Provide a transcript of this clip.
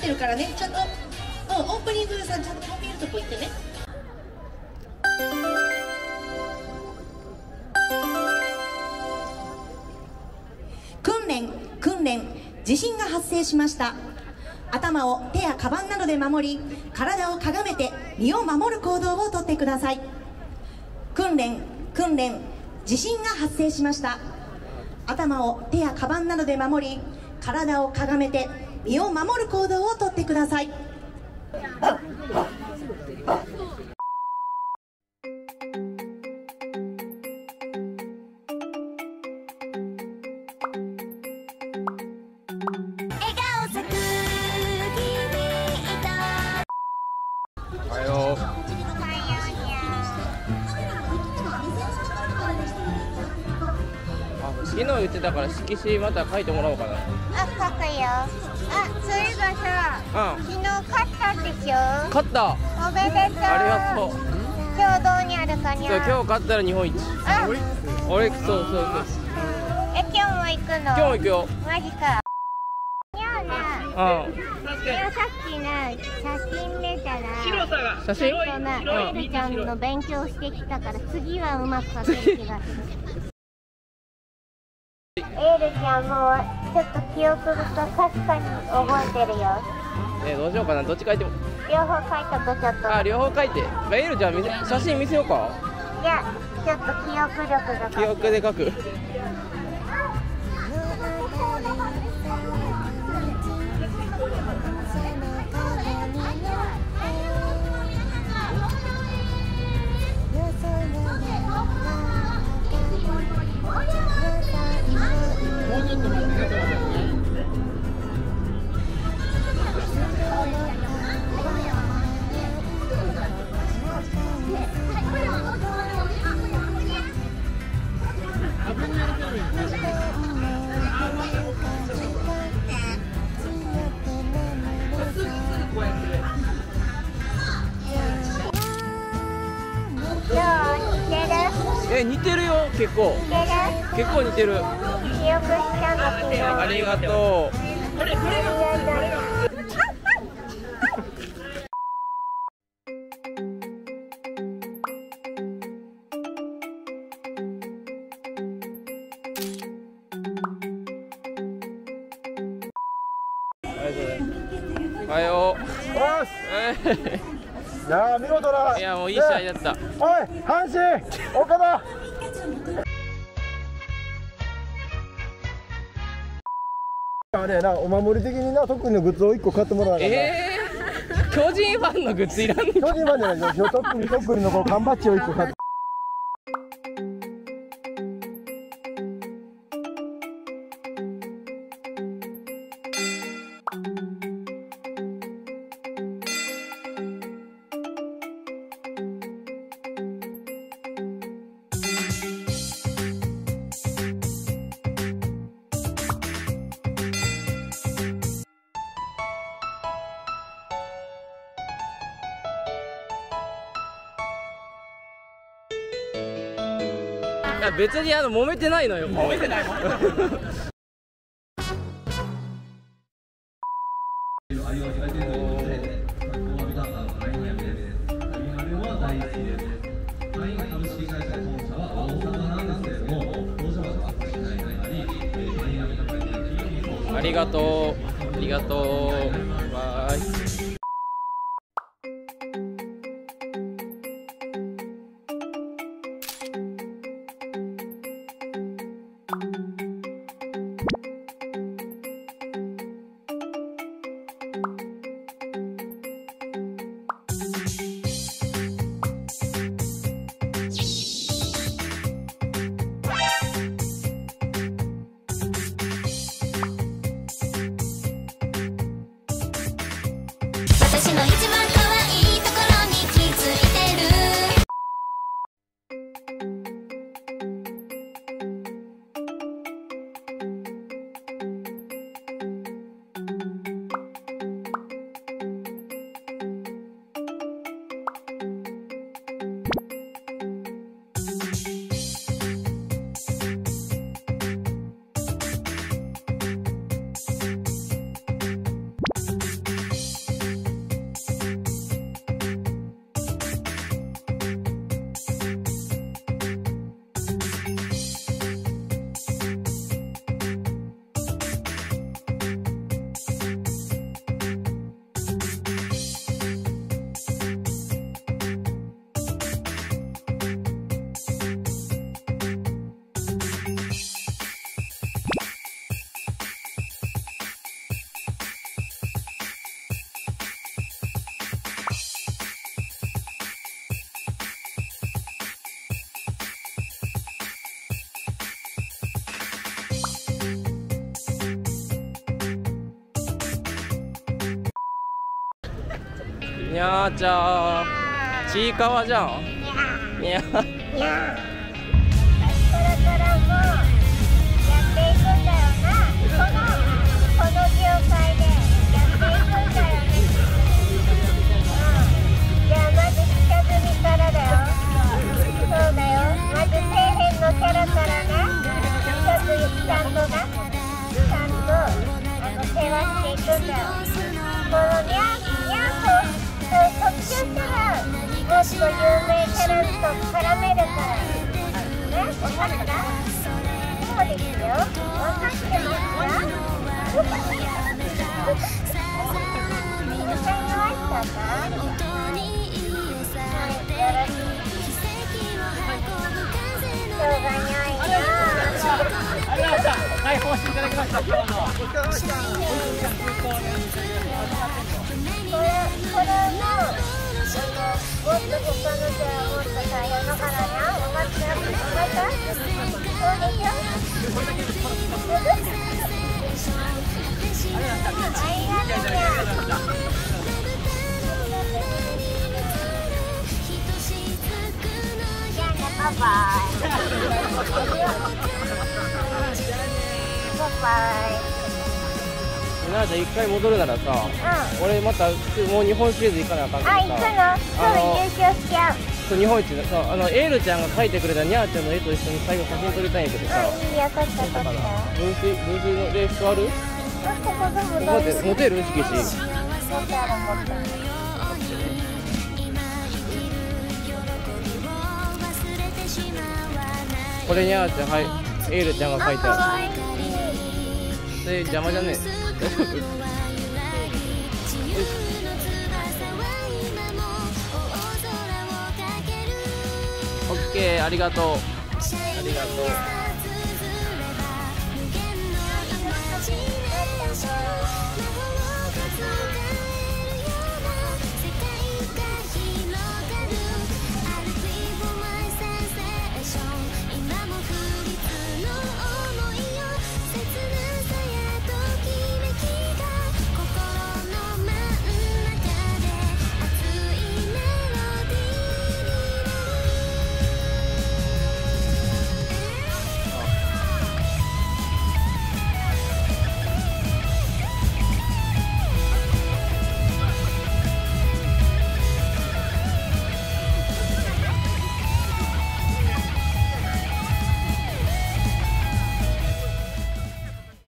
ってるからね、ちゃんと、オープニングさんちゃんと顔見えるとこ行ってね。訓練、地震が発生しました。頭を手やカバンなどで守り、体をかがめて身を守る行動をとってください。訓練、地震が発生しました。頭を手やカバンなどで守り、体をかがめて身を守る行動をとってください。 おはよう。昨日言ってたから色紙また書いてもらおうかな。 あ、書くよ。あ、そういえばさ、昨日買ったでしょ。 勝った。 おめでとう。 ありがとう。 今日どうにあるかにゃ。 今日勝ったら日本一。 あ、 俺そう。 今日も行くの。 今日も行くよ。 マジか。にゃあな。さっきな、写真見たら。 写真。 そうな、エルちゃんの勉強してきたから、次はうまく書ける気がする。エルちゃんもちょっと記憶が確かに覚えてるよ。 どうしようかな、どっち書いても。 両方書いとく、ちょっと。 あ、両方書いて。エルちゃん写真見せようか。 いや、ちょっと記憶力が。 記憶で書く。似てるよ、結構。結構似てる。 記憶したの昨日。 ありがとう。おはよう。 いやー、見事な。 いや、もういい試合だった。 おい、阪神、岡田。あれやな、お守り的にな、特にのグッズを1個買ってもらわな。 巨人ファンのグッズいらんの。 巨人ファンじゃないよ、特にのこう缶バッジを1個買って。 いや別に揉めてないのよ。揉めてないの。ありがとう。ありがとう。バイ。 にゃーちゃー。ちいかわじゃん。にゃー。 これからもやっていくんだよな。この業界でやっていくんだよね。じゃあまず下積みからだよ。そうだよ。まず底辺のキャラからね。ちゃんと世話していくんだよ。このにゃー特集したらもっと有名キャラと絡めるからね。分かった？そうですよ。分かってますか？皆さん弱いかな？よろしい。しょうがないな。 ありがとうございました。解放していただきました。今日の。 これももっと他の人はもっと大変だからな。分かった？そうでしょ？ありがとうね。じゃあね、バイバイ。バイバイ。 なあちゃん一回戻るならさ、俺またもう日本シリーズ行かなあかんからさ。 あ、行くの？優勝しちゃう。 そう日本一のさ、エールちゃんが描いてくれたにゃーちゃんの絵と一緒に最後写真撮りたいんやけどさ。 いいよ、撮った。 分水のレースある？ここでモテる色紙。これにゃーちゃん、はい、エールちゃんが描いてある。で邪魔じゃねえ。大丈夫？オッケー、ありがとう。ありがとう。